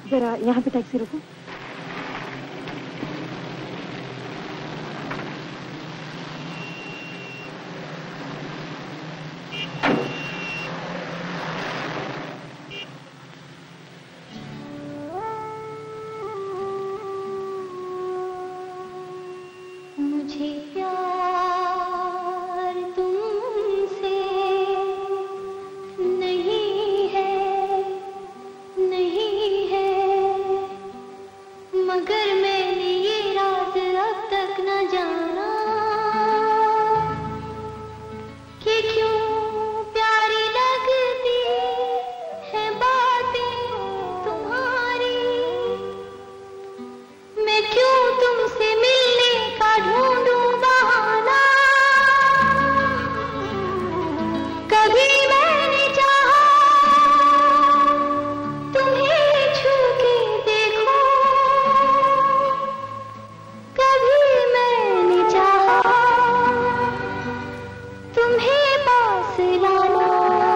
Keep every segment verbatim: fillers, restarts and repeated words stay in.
जरा यहाँ पे टैक्सी रुको। मुझे प्यार तुमसे नहीं है, नहीं है, मगर मैंने ये राज अब तक न जाना कि क्यों प्यारी लगती है बातें तुम्हारी। मैं क्यों तुमसे मिलने का ढूंढूं बहाना। कभी मैंने चाहा तुम्हें छू के देखो, कभी मैंने चाहा तुम्हें पास लाना,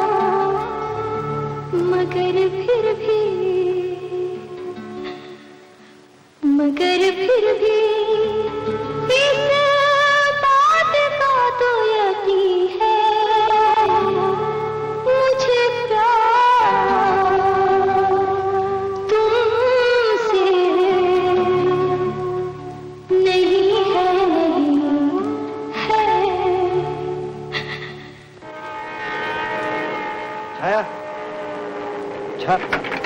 मगर फिर भी मगर फिर भी इस बात का तो यकीन है, मुझे प्यार तुमसे नहीं है, नहीं है। छाया, छा